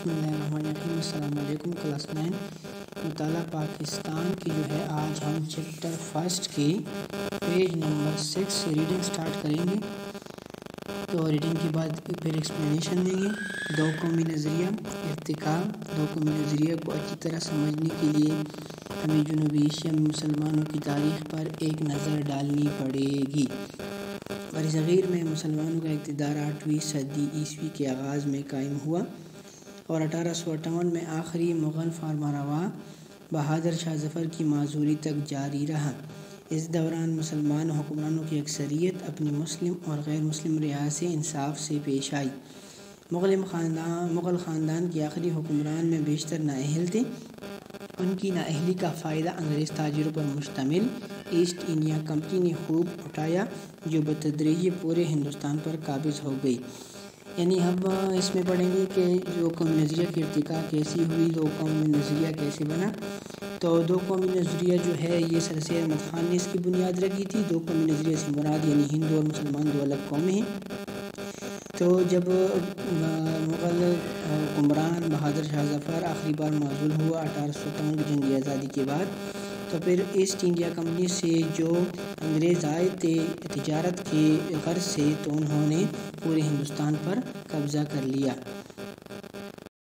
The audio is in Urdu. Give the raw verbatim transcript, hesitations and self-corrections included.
بسم اللہ الرحمن الرحیم۔ السلام علیکم کلاس نائن مطالعہ پاکستان کی جو ہے آج ہم چیپٹر فرسٹ کی پیج نمبر سکس سے ریڈنگ سٹارٹ کریں گے۔ تو ریڈنگ کے بعد پھر ایکسپلینیشن دیں گے۔ دو قومی نظریہ ارتقاء۔ دو قومی نظریہ کو اچھی طرح سمجھنے کے لیے ہمیں جنوبی ایشیا میں مسلمانوں کی تاریخ پر ایک نظر ڈالنی پڑے گی۔ برصغیر میں مسلمانوں کا اقتدار آٹھویں صدی عیسوی کے آغاز میں قائم ہوا اور اٹھارہ سو اٹھاون میں آخری مغل فرمانروا بہادر شاہ ظفر کی معزولی تک جاری رہا۔ اس دوران مسلمان حکمرانوں کی اکثریت اپنی مسلم اور غیر مسلم رعایا سے انصاف سے پیش آئی۔ مغل خاندان مغل خاندان کے آخری حکمران میں بیشتر نااہل تھے۔ ان کی نااہلی کا فائدہ انگریز تاجروں پر مشتمل ایسٹ انڈیا کمپنی نے خوب اٹھایا، جو بتدریج پورے ہندوستان پر قابض ہو گئی۔ یعنی ہم اس میں پڑھیں گے کہ دو قومی نظریہ کی ارتقاء کیسی ہوئی، دو قومی نظریہ کیسے بنا۔ تو دو قومی نظریہ جو ہے یہ سر سید احمد خان نے اس کی بنیاد رکھی تھی۔ دو قومی نظریہ سے مراد یعنی ہندو اور مسلمان دو الگ قومیں ہیں۔ تو جب مغل حکمران بہادر شاہ ظفر آخری بار معزول ہوا اٹھارہ سو اٹھاون کی جنگی آزادی کے بعد، تو پھر ایسٹ انڈیا کمپنی سے جو انگریز آئے تھے تجارت کے غرض سے، تو انہوں نے پورے ہندوستان پر قبضہ کر لیا۔